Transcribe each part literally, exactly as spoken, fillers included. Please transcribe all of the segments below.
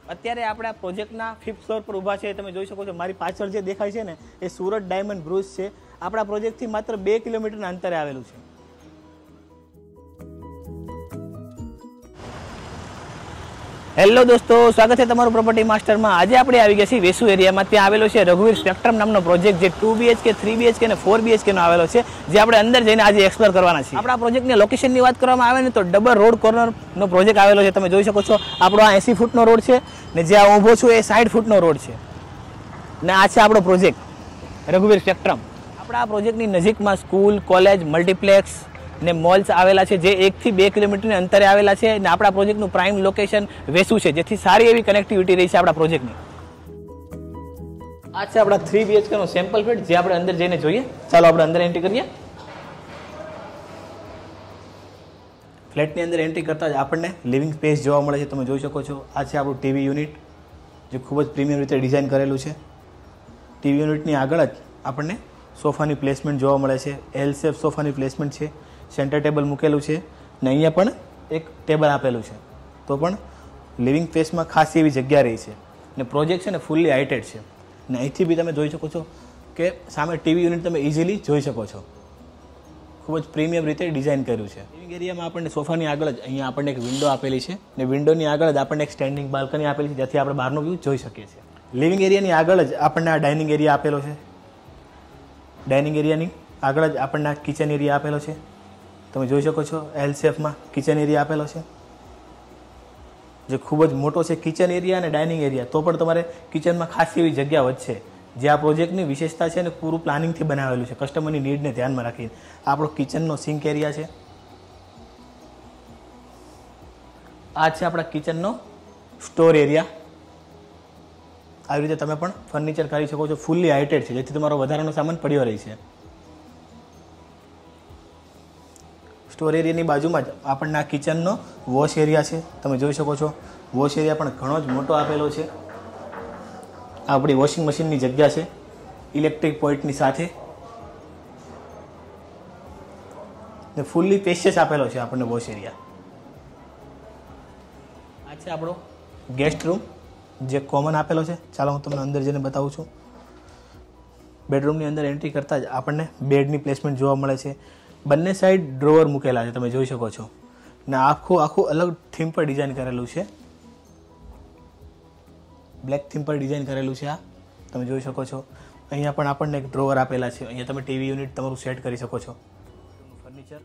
અત્યારે આપણા પ્રોજેક્ટના ફિફ્થ ફ્લોર પર ઊભા છે. તમે જોઈ શકો છો મારી પાછળ જે દેખાય છે ને એ સુરત ડાયમંડ બ્રુજ છે. આપણા પ્રોજેક્ટથી માત્ર બે કિલોમીટરના અંતરે આવેલું છે. હેલો દોસ્તો, સ્વાગત છે તમારું પ્રોપર્ટી માસ્ટરમાં. આજે આપણે આવી ગયા છીએ વેસુ એરિયામાં. ત્યાં આવેલો છે રઘુવીર સ્પેક્ટ્રમ નામનો પ્રોજેક્ટ, જે ટુ બીએચકે, થ્રી બીએચકે અને ફોર બીએચકે નો આવેલો છે, જે આપણે અંદર જઈને આજે એક્સપ્લોર કરવાના છીએ. આપણા પ્રોજેક્ટની લોકેશનની વાત કરવામાં આવે ને તો ડબલ રોડ કોર્નરનો પ્રોજેક્ટ આવેલો છે. તમે જોઈ શકો છો આપણો આ એસી ફૂટનો રોડ છે ને જે આ ઊભો છું એ સાઠ ફૂટનો રોડ છે. ને આ છે આપણો પ્રોજેક્ટ રઘુવીર સ્પેક્ટ્રમ. આપણા આ પ્રોજેક્ટની નજીકમાં સ્કૂલ, કોલેજ, મલ્ટીપ્લેક્સ ને મોલ્સ આવેલા છે, જે એકથી બે કિલોમીટરની અંતરે આવેલા છે. અને આપણા પ્રોજેક્ટનું પ્રાઇમ લોકેશન વેસુ છે, જેથી સારી એવી કનેક્ટિવિટી રહી છે આપણા પ્રોજેક્ટની. આ છે આપણા થ્રી બીએચકે નો સેમ્પલ ફ્લેટ, જે આપણે અંદર જઈને જોઈએ. ચાલો આપણે અંદર એન્ટ્રી કરીએ. ફ્લેટની અંદર એન્ટ્રી કરતા જ આપણને લિવિંગ સ્પેસ જોવા મળે છે. તમે જોઈ શકો છો આ છે આપણું ટીવી યુનિટ, જે ખૂબ જ પ્રીમિયમ રીતે ડિઝાઇન કરેલું છે. ટીવી યુનિટની આગળ જ આપણને સોફાની પ્લેસમેન્ટ જોવા મળે છે. એલ શેપ સોફાની પ્લેસમેન્ટ છે. સેન્ટર ટેબલ મૂકેલું છે ને અહીંયા પણ એક ટેબલ આપેલું છે. તો પણ લિવિંગ સ્પેસમાં ખાસ એવી જગ્યા રહી છે. ને પ્રોજેક્ટ છે ને ફૂલ્લી હાઇટેડ છે. ને અહીંથી બી તમે જોઈ શકો છો કે સામે ટીવી યુનિટ તમે ઇઝીલી જોઈ શકો છો. ખૂબ જ પ્રીમિયમ રીતે ડિઝાઇન કર્યું છે. લિવિંગ એરિયામાં આપણને સોફાની આગળ જ અહીંયા આપણને એક વિન્ડો આપેલી છે ને વિન્ડોની આગળ જ આપણને એક સ્ટેન્ડિંગ બાલ્કની આપેલી છે, જેથી આપણે બહારનો વ્યૂ જોઈ શકીએ છીએ. લિવિંગ એરિયાની આગળ જ આપણને આ ડાઇનિંગ એરિયા આપેલો છે. ડાઇનિંગ એરિયાની આગળ જ આપણને આ કિચન એરિયા આપેલો છે. તમે જોઈ શકો છો એલ શેપમાં કિચન એરિયા આપેલો છે, જે ખૂબ જ મોટો છે. કિચન એરિયા અને ડાઇનિંગ એરિયા, તો પણ તમારે કિચનમાં ખાસ એવી જગ્યા વધશે, જે આ પ્રોજેક્ટની વિશેષતા છે અને પૂરું પ્લાનિંગથી બનાવેલું છે, કસ્ટમરની નીડને ધ્યાનમાં રાખીને. આપણો કિચનનો સિંક એરિયા છે. આ છે આપણા કિચનનો સ્ટોર એરિયા. આવી રીતે તમે પણ ફર્નિચર કરી શકો છો. ફૂલ્લી હાઇટેડ છે, જેથી તમારો વધારાનો સામાન પડ્યો રહે છે. સ્ટોર એરિયાની બાજુમાં જ આપણને આ કિચનનો વોશ એરિયા છે. તમે જોઈ શકો છો વોશ એરિયા પણ ઘણો જ મોટો આપેલો છે. આ આપણી વોશિંગ મશીનની જગ્યા છે, ઇલેક્ટ્રિક પોઈન્ટની સાથે. ને ફૂલ્લી સ્પેશિયસ આપેલો છે આપણને વોશ એરિયા. આ છે આપણો ગેસ્ટ રૂમ, જે કોમન આપેલો છે. ચાલો હું તમને અંદર જઈને બતાવું છું. બેડરૂમની અંદર એન્ટ્રી કરતાં જ આપણને બેડની પ્લેસમેન્ટ જોવા મળે છે. બંને સાઈડ ડ્રોવર મૂકેલા છે, તમે જોઈ શકો છો. ને આખું આખું અલગ થીમ પર ડિઝાઇન કરેલું છે. બ્લેક થીમ પર ડિઝાઇન કરેલું છે આ, તમે જોઈ શકો છો. અહીંયા પણ આપણને એક ડ્રોવર આપેલા છે. અહીંયા તમે ટીવી યુનિટ તમારું સેટ કરી શકો છો. ફર્નિચર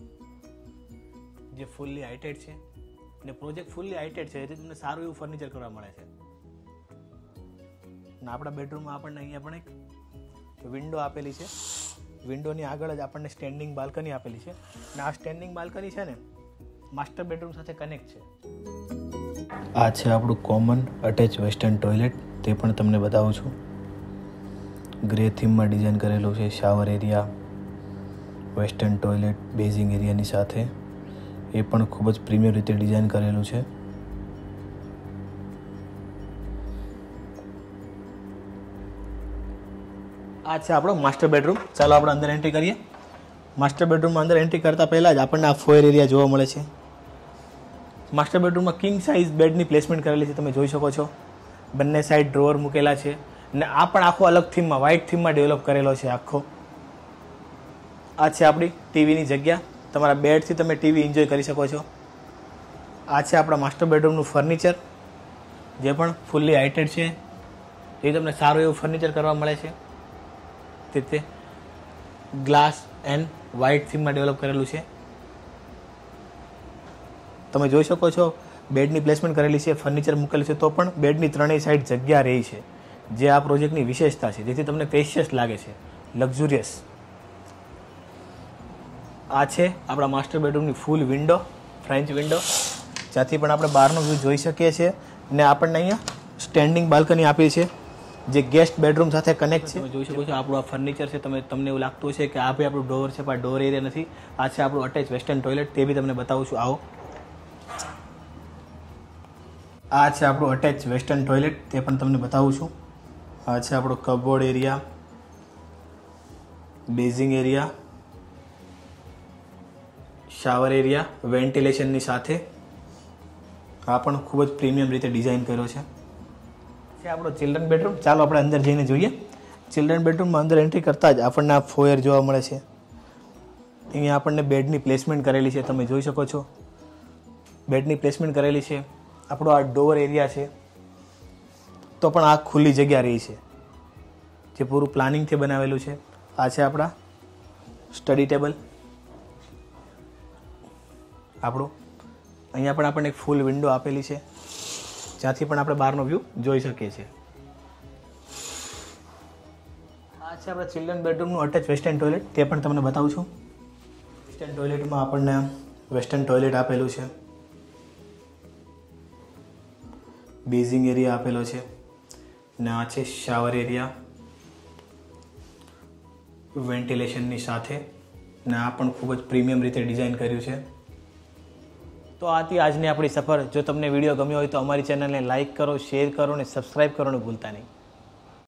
જે ફૂલ્લી હાઇટેડ છે અને પ્રોજેક્ટ ફૂલ્લી હાઇટેડ છે, જેથી તમને સારું એવું ફર્નિચર કરવા મળે છે. અને આપણા બેડરૂમમાં આપણને અહીંયા પણ એક વિન્ડો આપેલી છે. વિન્ડોની આગળ જ આપણને સ્ટેન્ડિંગ બાલ્કની આપેલી છે. અને આ સ્ટેન્ડિંગ બાલ્કની છે ને માસ્ટર બેડરૂમ સાથે કનેક્ટ છે. આ છે આપણું કોમન અટેચ વેસ્ટર્ન ટોયલેટ, તે પણ તમને બતાવું છું. ગ્રે થીમમાં ડિઝાઇન કરેલું છે. Shower area, western toilet basin એરિયાની સાથે, એ પણ ખૂબ જ પ્રીમિયમ રીતે ડિઝાઇન કરેલું છે. આ છે આપણો માસ્ટર બેડરૂમ. ચાલો આપણે અંદર એન્ટ્રી કરીએ. માસ્ટર બેડરૂમમાં અંદર એન્ટ્રી કરતાં પહેલાં જ આપણને આ ફોયર એરિયા જોવા મળે છે. માસ્ટર બેડરૂમમાં કિંગ સાઇઝ બેડની પ્લેસમેન્ટ કરેલી છે, તમે જોઈ શકો છો. બંને સાઈડ ડ્રોવર મૂકેલા છે. અને આ પણ આખો અલગ થીમમાં, વ્હાઇટ થીમમાં ડેવલપ કરેલો છે આખો. આ છે આપણી ટીવીની જગ્યા. તમારા બેડથી તમે ટીવી એન્જોય કરી શકો છો. આ છે આપણા માસ્ટર બેડરૂમનું ફર્નિચર, જે પણ ફૂલ્લી હાઇટેડ છે. એ તમને સારું એવું ફર્નિચર કરવા મળે છે. તે ગ્લાસ એન્ડ વ્હાઇટ થીમમાં ડેવલપ કરેલું છે. તમે જોઈ શકો છો બેડની પ્લેસમેન્ટ કરેલી છે, ફર્નિચર મૂકેલું છે, તો પણ બેડની ત્રણેય સાઈડ જગ્યા રહી છે, જે આ પ્રોજેક્ટની વિશેષતા છે, જેથી તમને સ્પેશિયસ લાગે છે, લક્ઝુરિયસ. આ છે આપણા માસ્ટર બેડરૂમની ફૂલ વિન્ડો, ફ્રેન્ચ વિન્ડો, જ્યાંથી પણ આપણે બહારનો વ્યૂ જોઈ શકીએ છીએ. ને આપણને અહીંયા સ્ટેન્ડિંગ બાલ્કની આપી છે, જે ગેસ્ટ બેડરૂમ સાથે કનેક્ટ છે. તમે જોઈ શકો છો આપણું આ ફર્નિચર છે. તમે તમને એવું લાગતું હશે કે આ ભાઈ આપણું ડોર છે, પણ ડોર એરિયા નથી. આ છે આપણું અટેચ વેસ્ટર્ન ટોયલેટ, તે બી તમને બતાવું છું. આવો, આ છે આપણું અટેચ વેસ્ટર્ન ટોયલેટ, તે પણ તમને બતાવું છું. આ છે આપણો cupboard area, basin area, shower area વેન્ટિલેશનની સાથે. આ પણ ખૂબ જ પ્રીમિયમ રીતે ડિઝાઇન કર્યો છે છે આપણો ચિલ્ડ્રન બેડરૂમ. ચાલો આપણે અંદર જઈને જોઈએ. ચિલ્ડ્રન બેડરૂમમાં અંદર એન્ટ્રી કરતાં જ આપણને આ ફોયર જોવા મળે છે. અહીંયા આપણને બેડની પ્લેસમેન્ટ કરેલી છે, તમે જોઈ શકો છો. બેડની પ્લેસમેન્ટ કરેલી છે. આપણો આ ડોર એરિયા છે, તો પણ આ ખુલ્લી જગ્યા રહી છે, જે પૂરું પ્લાનિંગથી બનાવેલું છે. આ છે આપણા સ્ટડી ટેબલ આપણું. અહીંયા પણ આપણને એક ફૂલ વિન્ડો આપેલી છે, જ્યાંથી પણ આપણે બહારનો વ્યૂ જોઈ શકીએ છીએ. આ છે આપણા ચિલ્ડ્રન બેડરૂમનું અટેચ વેસ્ટર્ન ટોયલેટ, તે પણ તમને બતાવું છું. વેસ્ટર્ન ટોયલેટમાં આપણને વેસ્ટર્ન ટોયલેટ આપેલું છે, બેઝિંગ એરિયા આપેલો છે, ને આ છે શાવર એરિયા વેન્ટિલેશનની સાથે, ને આ પણ ખૂબ જ પ્રીમિયમ રીતે ડિઝાઇન કર્યું છે. તો આ હતી આજની આપણી સફર. જો તમને વિડીયો ગમ્યો હોય તો અમારી ચેનલને લાઇક કરો, શેર કરો અને સબસ્ક્રાઈબ કરવાનું ભૂલતા નહીં.